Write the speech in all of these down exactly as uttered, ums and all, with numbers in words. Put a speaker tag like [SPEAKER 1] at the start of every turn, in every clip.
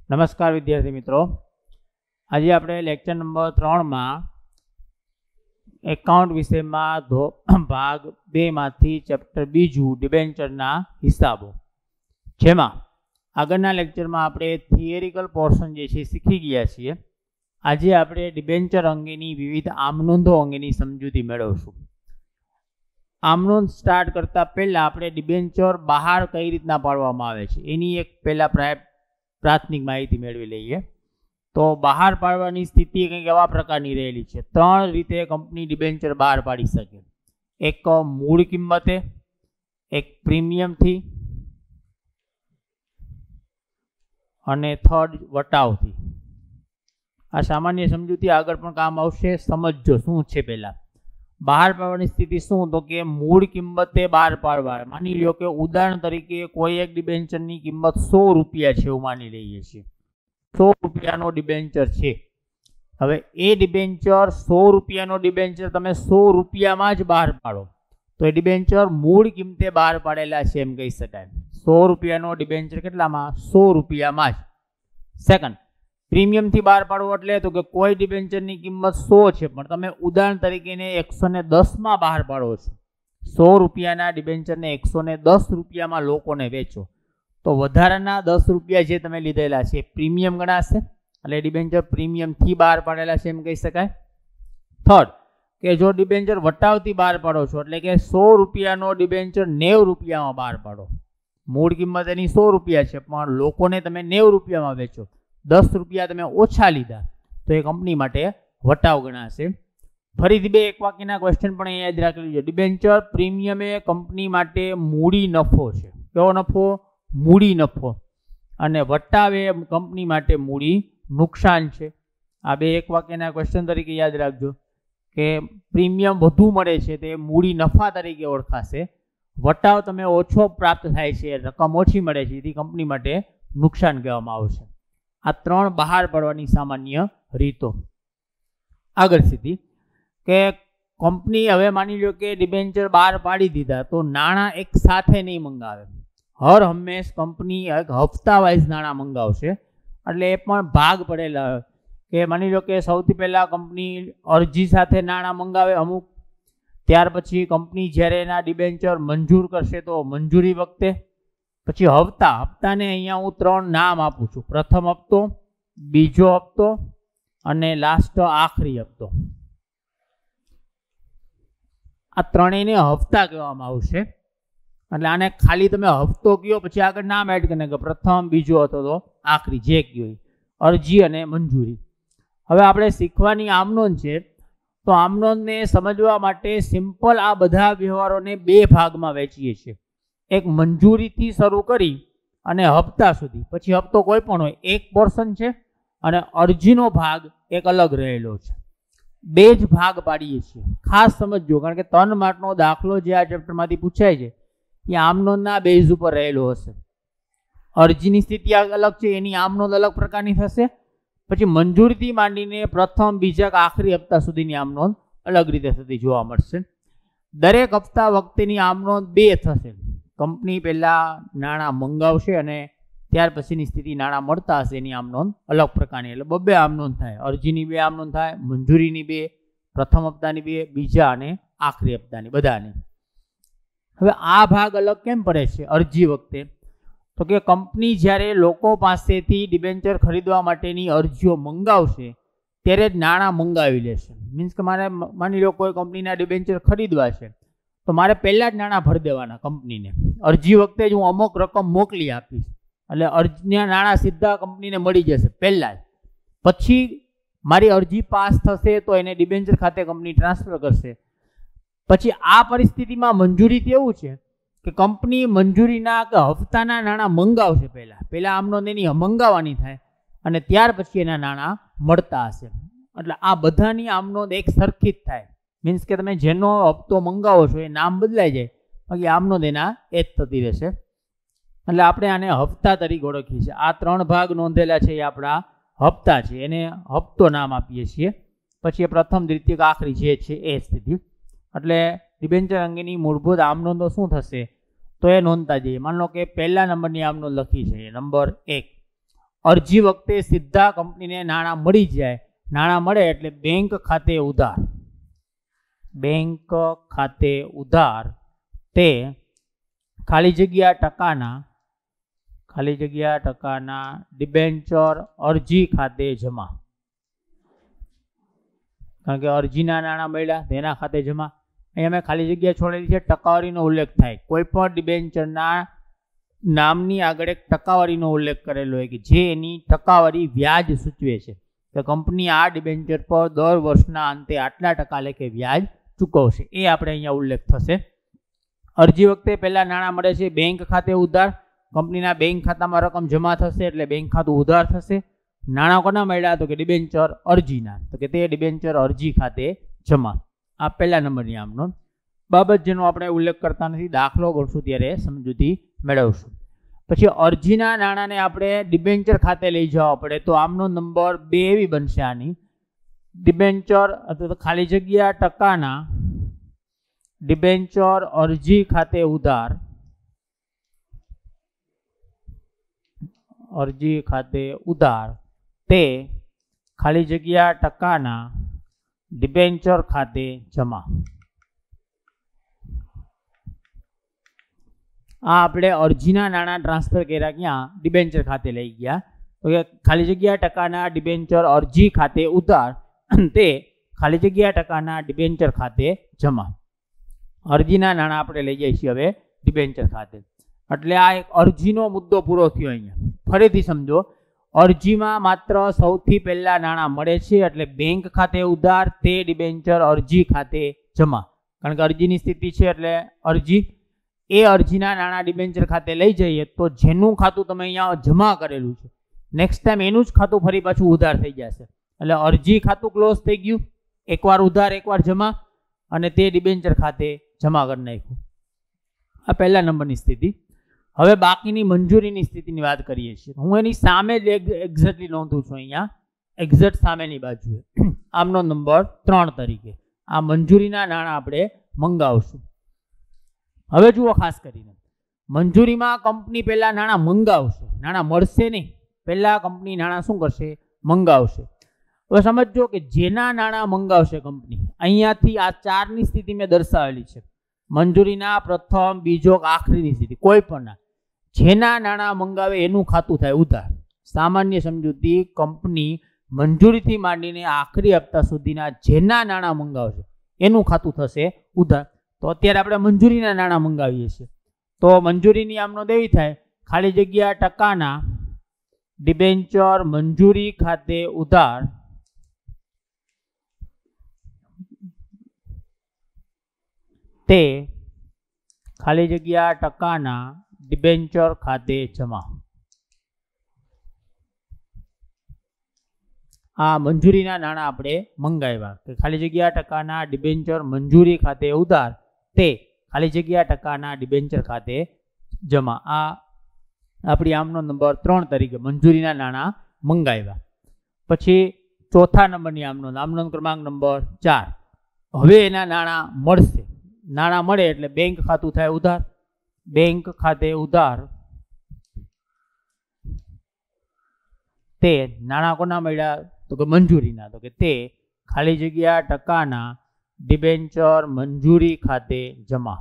[SPEAKER 1] नमस्कार विद्यार्थी मित्रों, आज आप लेक्चर नंबर त्रण में एकाउंट विषय में भाग बे में चैप्टर बीजू डिबेन्चरना हिसाबों जेमा आगळना लेक्चर में आपणे थियरिकल पोर्शन जे छे शीखी गया छीए। आज आपणे डिबेन्चर अंगेनी विविध आमनोंधो अंगेनी समजूती मेळवशुं। आमनोंध स्टार्ट करता पहला आपणे डिबेन्चर बहार कई रीतना पाडवामां आवे छे एनी एक पहला प्राथमिक माहिती मेळवी लईए। तो बहार पाडवानी स्थिति कंईक एवा प्रकारनी रहेली छे। त्रण रीते कंपनी डिबेन्चर बहार पाडी शके। एक मूळ किंमते, एक प्रीमियम थी अने थर्ड वटाव थी। आ सामान्य समजूती आगळ पण काम आवशे, समजजो शुं छे। पहेला बहार पाडवानी स्थिति शुं, तो के मूळ किंमते बहार पाडवा। मानी लो के उदाहरण तरीके कोई एक डिबेन्चरनी किंमत सौ रुपया छे एवुं मानी लईए छीए। सौ रुपयानो डिबेन्चर छे। हवे ए डिबेन्चर सौ रुपयानो डिबेन्चर तमे सौ रुपयामां ज बहार पाडो तो ए डिबेन्चर मूळ किंमते बहार पाडेला छे एम कही शकाय। सौ रुपयानो डिबेन्चर केटलामां? सौ रुपयामां ज। सेकंड, प्रीमियम थी बहार पाडવો એટલે તો કે કોઈ ડિબેન્ચરની કિંમત सौ છે પણ તમે ઉદાહરણ તરીકે ને एक सौ दस માં બહાર પાડો છો। सौ રૂપિયાના ડિબેન્ચરને एक सौ दस રૂપિયામાં લોકોને વેચો તો વધારાના दस રૂપિયા જે તમે લીધેલા છે પ્રીમિયમ ગણાશે એટલે ડિબેન્ચર પ્રીમિયમ થી બહાર પાડેલા છે એમ કહી શકાય। થર્ડ, કે જો ડિબેન્ચર વટાવથી બહાર પાડો છો એટલે કે सौ રૂપિયાનો ડિબેન્ચર नब्बे રૂપિયામાં બહાર પાડો। મૂળ કિંમત એની सौ રૂપિયા છે પણ લોકોને તમે नब्बे રૂપિયામાં વેચો, दस रुपया तमे ओछा लीधा तो ये कंपनी माटे वटाव गणाशे। फरीथी बे एक वाक्यना क्वेश्चन पण याद राखी लीजो। डिबेन्चर प्रीमियम ए कंपनी माटे मूडी नफो छे। केवो नफो? मूडी नफो। अने वटाव ए कंपनी माटे मूडी नुकसान छे। आ बे एक वाक्यना क्वेश्चन तरीके याद राखजो के प्रीमियम वधु मळे छे ते मूडी नफा तरीके ओळखाशे। वटाव तमे ओछो प्राप्त थाय छे, रकम ओછી मळे छे, एथी कंपनी माटे नुकसान कहेवामां आवशे। आ त्रण बहार पाडवानी सामान्य रीतो। आगळ स्थिति के कंपनी हवे मानी लो के डिबेन्चर बहार पाड़ी दीधा तो नाणां एक साथे नहीं मंगावे। हर हमेश कंपनी एक हफ्ता वाइज नाणां मंगावशे એટલે એ પણ ભાગ પડેલા કે માની લો કે સૌથી પહેલા કંપની અરજી સાથે નાણાં મંગાવે અમુક, ત્યાર પછી કંપની જ્યારે એના ડિબેન્ચર મંજૂર કરશે તો મંજૂરી વખતે, પછી હપ્તા હપ્તાને અહીંયા હું ત્રણ નામ આપું છું। પ્રથમ હપ્તો, બીજો હપ્તો અને લાસ્ટ આખરી હપ્તો। આ ત્રણેયને હપ્તા કહેવામાં આવશે। એટલે આને ખાલી તમે હપ્તો કયો પછી આગળ નામ એડ કરીને કે પ્રથમ, બીજો હતો તો આખરી, જે કયો અરજી અને મંજૂરી। હવે આપણે શીખવાની આમનોંધ છે તો આમનોંધને સમજવા માટે સિમ્પલ આ બધા વ્યવહારોને બે ભાગમાં વહેંચીએ છીએ। एक मंजूरी थी शुरू करी अने हप्ता सुधी, पछी हप्तो कोई पण होय एक पोर्शन छे अने अरजीनो भाग एक अलग रहेलो छे। बे ज भाग पाडीए छीए। खास समजजो कारण के तीन मार्कनो दाखलो जे आ चेप्टरमांथी पूछाय छे ए आमनोंधना बेज उपर रहेलो हशे। अरजीनी स्थिति अलग छे, एनी आमनोंध अलग प्रकारनी थशे। पछी मंजूरीथी मांडीने प्रथम, बीजा के आखरी हप्ता सुधीनी आमनोंध अलग रीते थती जोवा मळशे। दरेक हप्ता वखतेनी आमनोंध बे थशे। कंपनी पहला नाणां मंगावशे अने त्यार पछीनी स्थिति नाणां मळता हशे एनी आमनोंध अलग प्रकारनी, એટલે બબ્બે आमनोंध थाय। अरजीनी बे आमनोंध थाय, मंजूरीनी बे, प्रथम हप्तानी बे, बीजा अने आखरी हप्तानी बधानी। हवे आ भाग अलग केम पड़े छे अरजी वखते? तो के कंपनी ज्यारे लोको पासेथी डिबेन्चर खरीदवा माटेनी अरजीओ मंगावशे त्यारे ज नाणां मंगावी लेशे। मीन्स के मारे मानी लो कोई कंपनीना डिबेन्चर खरीदवा छे तो मारे पहला ज नाणां भरी देवाना कंपनी ने। अरजी वखते ज हूँ अमुक रकम मोकली आपीश એટલે અરજીના નાણાં सीधा कंपनी ने मળી जशे पहला ज। पछी मारी अरजी पास थशे तो एने डिबेन्चर खाते कंपनी ट्रांसफर करशे। पछी आ परिस्थितिमां मंजूरी एवुं छे के कंपनी मंजूरीना के हफ्ताना नाणां मंगावशे। पहला पहला आमनोंध एनी मंगावવાની थाय અને ત્યાર પછી એના નાણાં મળતા હશે। એટલે આ બધાની આમનોંધ એક સરખી જ થાય। मीन्स के तमे जेनो हप्तो मंगावो छो ए नाम बदलाई जाए बाकी आमनोंध एना ए ज थती रहेशे। એટલે આપણે આને હપ્તા તરીકે ઓળખીએ છીએ। આ ત્રણ ભાગ નોંધેલા છે એ આપણા હપ્તા છે, એને હપ્તો નામ આપીએ છીએ। પછી પ્રથમ, દ્વિતીય, આખરી જે છે એ સ્થિતિ। એટલે ડિબેન્ચર અંગેની મૂળભૂત આમનોંધો શું થશે તો એ નોંધતા જઈએ। માની લો કે પહેલા નંબરની આમનોંધ લખી છે નંબર એક, અરજી વખતે સીધા કંપનીને નાણાં મળી જાય, નાણાં મળે એટલે બેંક ખાતે ઉધાર, બેંક ખાતે ઉધાર તે ખાલી જગ્યા ટકાના ખાલી જગ્યા ટકાના ડિબેન્ચર અરજી ખાતે જમા. કારણ કે અરજીના નાણાં મળ્યા તેના ખાતે જમા. અહીંયા મેં ખાલી જગ્યા છોડેલી છે, ટકાવારીનો ઉલ્લેખ થાય. કોઈ પણ ડિબેન્ચરના નામની આગળ એક ટકાવારીનો ઉલ્લેખ કરેલો હોય કે જે એની ટકાવારી વ્યાજ સૂચવે છે કે કંપની આ ડિબેન્ચર પર દર વર્ષના અંતે આટલા ટકા લેખે વ્યાજ ચૂકવશે, એ આપણે અહીંયા ઉલ્લેખ થશે. અરજી વખતે પહેલાં નાણાં મળે છે બેંક ખાતે ઉધાર, કંપનીના બેંક ખાતામાં રકમ જમા થશે એટલે બેંક ખાતું ઉધાર થશે. નાણાં કોના મળ્યા? તો કે ડિબેન્ચર અરજીના, તો કે તે ડિબેન્ચર અરજી ખાતે જમા. આ પહેલા નંબરની આમનો બાબત જેનો આપણે ઉલ્લેખ કરતા નથી, દાખલો ગણશું ત્યારે સમજૂતી મેળવશું. પછી અરજીના નાણાંને આપણે ડિબેન્ચર ખાતે લઈ જવા પડે તો આમનો નંબર બે એવી બનશે. આની ડિબેન્ચર અથવા તો ખાલી જગ્યા ટકાના ડિબેન્ચર અરજી ખાતે ઉધાર, અરજી ખાતે ઉધાર તે ખાલી જગ્યા ટકાના ડિબેન્ચર ખાતે જમા. આ આપણે અરજીના નાણાં ટ્રાન્સફર કર્યા ક્યાં? ડિબેન્ચર ખાતે લઈ ગયા. તો કે ખાલી જગ્યા ટકાના ડિબેન્ચર અરજી ખાતે ઉધાર તે ખાલી જગ્યા ટકાના ડિબેન્ચર ખાતે જમા. અરજીના નાણાં આપણે લઈ જઈએ છીએ હવે ડિબેન્ચર ખાતે. એટલે આ એક અરજીનો મુદ્દો પૂરો થયો. અહીંયા ફરીથી સમજો, અરજીમાં માત્ર સૌથી પહેલા નાણાં મળે છે એટલે બેંક ખાતે ઉધાર તે ડિબેન્ચર અરજી ખાતે જમા. કારણ કે અરજીની સ્થિતિ છે એટલે અરજી, એ અરજીના નાણાં ડિબેન્ચર ખાતે લઈ જઈએ તો જેનું ખાતું તમે અહીંયા જમા કરેલું છે નેક્સ્ટ ટાઈમ એનું જ ખાતું ફરી પાછું ઉધાર થઈ જશે. એટલે અરજી ખાતું ક્લોઝ થઈ ગયું, એકવાર ઉધાર એકવાર જમા, અને તે ડિબેન્ચર ખાતે જમા કરી નાખ્યું. આ પહેલા નંબરની સ્થિતિ. હવે બાકીની મંજૂરીની સ્થિતિની વાત કરીએ છીએ. હું એની સામે જ એક્ઝેક્ટલી નોંધું છું અહીંયા, એક્ઝેક્ટ સામેની બાજુએ આમનો નંબર ત્રણ તરીકે આ મંજૂરીના નાણાં આપણે મંગાવશું. હવે જુઓ, ખાસ કરીને મંજૂરીમાં કંપની પહેલા નાણાં મંગાવશે, નાણાં મળશે નહીં, પહેલા કંપની નાણાં શું કરશે? મંગાવશે. હવે સમજો કે જેના નાણાં મંગાવશે કંપની, અહીંયાથી આ ચારની સ્થિતિ મેં દર્શાવેલી છે, મંજૂરીના પ્રથમ, બીજો, આખરીની સ્થિતિ, કોઈ પણ જેના નાણાં મંગાવે એનું ખાતું થાય ઉધાર. સામાન્ય સમજૂતી, કંપની મંજૂરીથી માંડીને આખરી હપ્તા સુધીના જેના નાણાં મંગાવશે એનું ખાતું થશે ઉધાર. તો અત્યારે આપણે મંજૂરીના નાણાં મંગાવીએ છીએ તો મંજૂરીની આમનો દેવી થાય ખાલી જગ્યા ટકાના ડિબેન્ચર મંજૂરી ખાતે ઉધાર તે ખાલી જગ્યા ટકાના ડિબેન્ચર ખાતે જમા. આ મંજૂરીના નાણાં આપણે મંગાવ્યા કે ખાલી જગ્યા ટકાના ડિબેન્ચર મંજૂરી ખાતે ઉધાર તે ખાલી જગ્યા ટકાના ડિબેન્ચર ખાતે જમા. આ આપણી આમનો નંબર ત્રણ તરીકે મંજૂરીના નાણાં મંગાવ્યા. પછી ચોથા નંબરની આમનો આમનો ક્રમાંક નંબર ચાર. હવે એના નાણાં મળશે, નાણાં મળે એટલે બેંક ખાતું થાય ઉધાર, બેંક ખાતે ઉધાર તે નાણાં કોના મળ્યા? તો કે મંજૂરીના, તો કે તે ખાલી જગ્યા ટકાના ડિબેન્ચર મંજૂરી ખાતે જમા.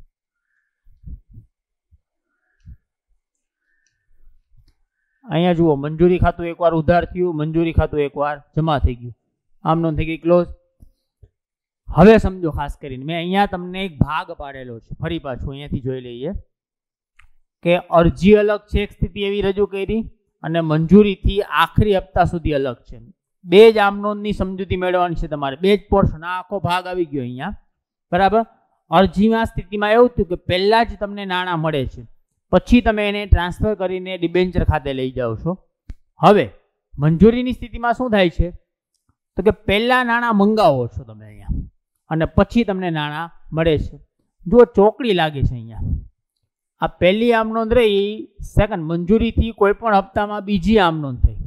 [SPEAKER 1] અહીંયા જુઓ, મંજૂરી ખાતું એકવાર ઉધાર થયું, મંજૂરી ખાતું એકવાર જમા થઈ ગયું, આમનો થઈ ગઈ ક્લોઝ. હવે સમજો, ખાસ કરીને મેં અહીંયા તમને એક ભાગ પાડેલો છે, ફરી પાછું અહીંયાથી જોઈ લઈએ કે અરજી અલગ છે, એક સ્થિતિ એવી રજૂ કરી, અને મંજૂરીથી આખરી હપ્તા સુધી અલગ છે. બે જ આમનોંધની સમજૂતી મેળવવાની છે તમારે, બે જ પોર્શન. આ આખો ભાગ આવી ગયો અહીંયા, બરાબર. અરજીમાં સ્થિતિમાં એવું થયું કે પહેલા જ તમને નાણાં મળે છે, પછી તમે એને ટ્રાન્સફર કરીને ડિબેન્ચર ખાતે લઈ જાઓ છો. હવે મંજૂરીની સ્થિતિમાં શું થાય છે? તો કે પહેલા નાણાં મંગાવો છો તમે અહીંયા, અને પછી તમને નાણાં મળે છે. જો ચોકડી લાગે છે અહીંયા, આ પહેલી આમનોંધ રહી, સેકન્ડ મંજૂરીથી કોઈ પણ હપ્તામાં બીજી આમનોંધ થઈ.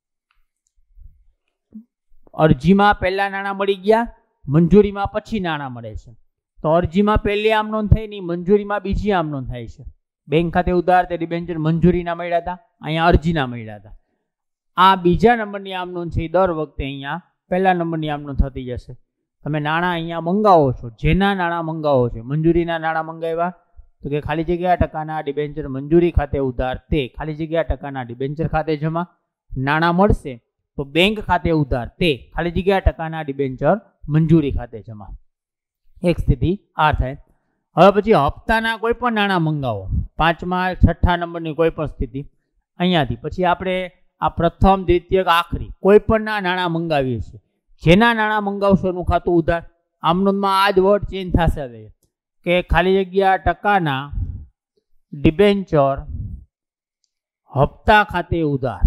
[SPEAKER 1] અરજીમાં પહેલા નાણાં મળી ગયા, મંજૂરીમાં પછી નાણાં મળે છે. તો અરજીમાં પહેલી આમનોંધ થઈ ની, મંજૂરીમાં બીજી આમનોંધ થાય છે. બેંક ખાતે ઉધાર તે ડિબેન્ચર મંજૂરીના મળ્યા હતા, અહીંયા અરજીના મળ્યા હતા. આ બીજા નંબરની આમ નોંધ છે એ દર વખતે અહીંયા પહેલા નંબરની આમ નોંધ થતી જશે. તમે નાણાં અહીંયા મંગાવો છો, જેના નાણાં મંગાવો છો, મંજૂરીના નાણાં મંગાવ્યા તો કે ખાલી જગ્યા ટકાના ડિબેન્ચર મંજૂરી ખાતે ઉધાર તે ખાલી જગ્યા ટકાના ડિબેન્ચર ખાતે જમા. નાણાં મળશે તો બેંક ખાતે ઉધાર તે ખાલી જગ્યા ટકાના ડિબેન્ચર મંજૂરી ખાતે જમા. એક સ્થિતિ આ થાય. હવે પછી હપ્તાના કોઈ પણ નાણાં મંગાવો, પાંચમા છઠ્ઠા નંબરની કોઈ પણ સ્થિતિ અહીંયાથી પછી આપણે આ પ્રથમ દ્વિતીય આખરી કોઈ પણના નાણાં મંગાવીએ છીએ. જેના નાણાં મંગાવશો એનું ખાતું ઉધાર. આમનોંધમાં આ જ વર્ડ ચેન્જ થશે હવે કે ખાલી જગ્યા ટકાના ડિબેન્ચર હપ્તા ખાતે ઉધાર.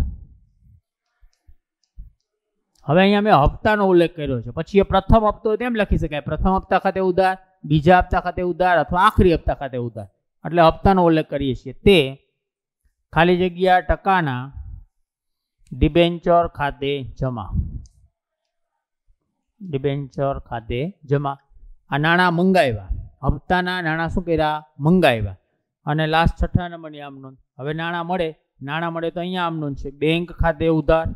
[SPEAKER 1] હવે અહીંયા મેં હપ્તાનો ઉલ્લેખ કર્યો છે, પછી એ પ્રથમ હપ્તો તેમ લખી શકાય, પ્રથમ હપ્તા ખાતે ઉધાર, બીજા હપ્તા ખાતે ઉધાર અથવા આખરી હપ્તા ખાતે ઉધાર. એટલે હપ્તાનો ઉલ્લેખ કરીએ છીએ તે ખાલી જગ્યા ટકાના ડિબેન્ચર ખાતે જમા. ડિબેન્ચર ખાતે જમા. આ નાણાં મંગાવ્યા, હપ્તાના નાણાં શું કર્યા? મંગાવ્યા. અને લાસ્ટ છઠ્ઠા નંબરની આમ નોંધ. હવે નાણાં મળે, નાણાં મળે તો અહીંયા આમ નોંધ છે બેંક ખાતે ઉધાર.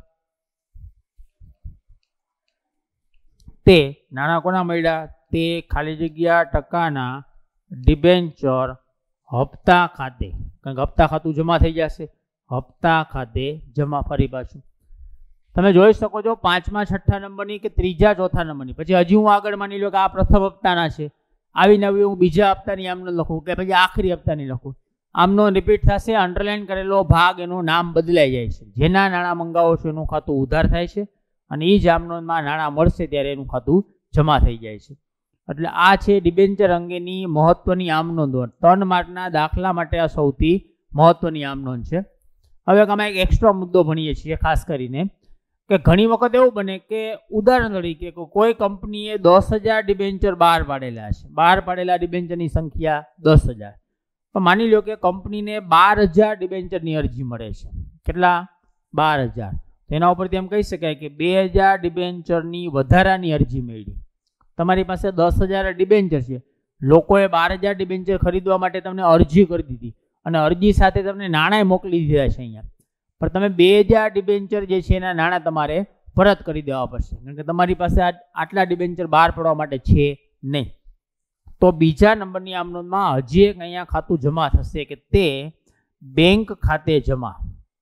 [SPEAKER 1] તે નાણાં કોના મળ્યા? તે ખાલી જગ્યા ટકાના ડિબેન્ચર હપ્તા ખાતે, કારણ કે હપ્તા ખાતું જમા થઈ જશે, હપ્તા ખાતે જમા. ફરી પાછું તમે જોઈ શકો છો પાંચમા છઠ્ઠા નંબરની કે ત્રીજા ચોથા નંબરની. પછી હજી હું આગળ માની લો કે આ પ્રથમ હપ્તાના છે, આવી નવી હું બીજા હપ્તાની આમનો લખું કે પછી આખરી હપ્તાની લખું, આમનો રિપીટ થશે. અંડરલાઈન કરેલો ભાગ એનું નામ બદલાઈ જાય છે. જેના નાણાં મંગાવો છો એનું ખાતું ઉધાર થાય છે અને એ જ આમનોમાં નાણાં મળશે ત્યારે એનું ખાતું જમા થઈ જાય છે. એટલે આ છે ડિબેન્ચર અંગેની મહત્વની આમનોંધો. ત્રણ માર્કના દાખલા માટે આ સૌથી મહત્વની આમનોંધ છે. હવે આમાં એક એક્સ્ટ્રા મુદ્દો ભણીએ છીએ ખાસ કરીને કે ઘણી વખત એવું બને કે ઉદાહરણ તરીકે કોઈ કંપનીએ દસ હજાર ડિબેન્ચર બહાર પાડેલા છે, બહાર પાડેલા ડિબેન્ચરની સંખ્યા દસ હજાર. પણ માની લો કે કંપનીને બાર હજાર ડિબેન્ચરની અરજી મળે છે. કેટલા? બાર હજાર. તેના ઉપરથી એમ કહી શકાય કે બે હજાર ડિબેન્ચરની વધારાની અરજી મળી. તમારી પાસે દસ હજાર ડિબેન્ચર છે, લોકોએ બાર હજાર ડિબેન્ચર ખરીદવા માટે તમને અરજી કરી દીધી અને અરજી સાથે તમને નાણાં મોકલી દીધા છે અહીંયા. પણ તમે બે હજાર ડિબેન્ચર જે છે એના નાણાં તમારે પરત કરી દેવા પડશે, કારણ કે તમારી પાસે આટલા ડિબેન્ચર બહાર પાડવા માટે છે નહીં. તો બીજા નંબરની આમનોંધમાં હજી એક અહીંયા ખાતું જમા થશે કે તે બેંક ખાતે જમા.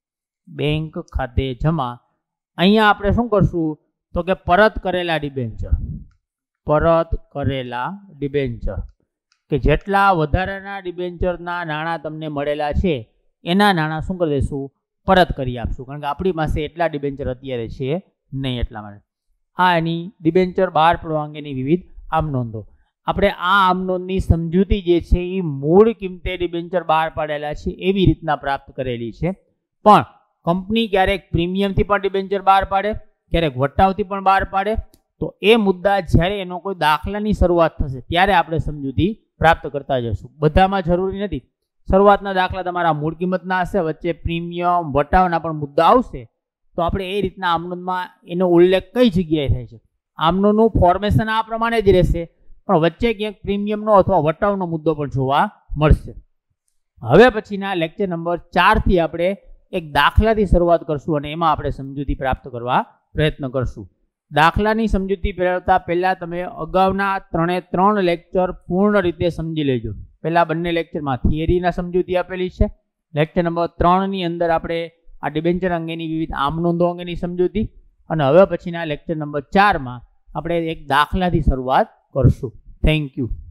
[SPEAKER 1] બેંક ખાતે જમા. અહીંયા આપણે શું કરશું તો કે પરત કરેલા ડિબેન્ચર, પરત કરેલા ડિબેન્ચર કે જેટલા વધારાના ડિબેન્ચરના નાણાં તમને મળેલા છે એના નાણાં શું કરી દઈશું? પરત કરી આપશું, કારણ કે આપણી પાસે એટલા ડિબેન્ચર અત્યારે છે નહીં એટલા માટે. આ એની ડિબેન્ચર બહાર પાડવા અંગેની વિવિધ આમનોંધો. આપણે આ આમનોંધની સમજૂતી જે છે એ મૂળ કિંમતે ડિબેન્ચર બહાર પાડેલા છે એવી રીતના પ્રાપ્ત કરેલી છે. પણ કંપની ક્યારેક પ્રીમિયમથી પણ ડિબેન્ચર બહાર પાડે, ક્યારેક વટાવથી પણ બહાર પાડે. તો એ મુદ્દા જ્યારે એનો કોઈ દાખલાની શરૂઆત થશે ત્યારે આપણે સમજૂતી પ્રાપ્ત કરતા જશું. બધામાં જરૂરી નથી. શરૂઆતના દાખલા તમારા મૂળ કિંમતના હશે, વચ્ચે પ્રીમિયમ વટાવના પણ મુદ્દા આવશે. તો આપણે એ રીતના આમનોંધમાં એનો ઉલ્લેખ કઈ જગ્યાએ થાય છે, આમનોંધનું ફોર્મેશન આ પ્રમાણે જ રહેશે, પણ વચ્ચે ક્યાંક પ્રીમિયમનો અથવા વટાવનો મુદ્દો પણ જોવા મળશે. હવે પછીના લેક્ચર નંબર ચારથી આપણે એક દાખલાથી શરૂઆત કરશું અને એમાં આપણે સમજૂતી પ્રાપ્ત કરવા પ્રયત્ન કરશું. દાખલાની સમજૂતી મેળવતા પહેલાં તમે અગાઉના ત્રણે ત્રણ લેક્ચર પૂર્ણ રીતે સમજી લેજો. પહેલાં બંને લેક્ચરમાં થિયરીના સમજૂતી આપેલી છે. લેક્ચર નંબર ત્રણની અંદર આપણે આ ડિબેન્ચર અંગેની વિવિધ આમનોંધો અંગેની સમજૂતી, અને હવે પછીના લેક્ચર નંબર ચારમાં આપણે એક દાખલાથી શરૂઆત કરશું. Thank you.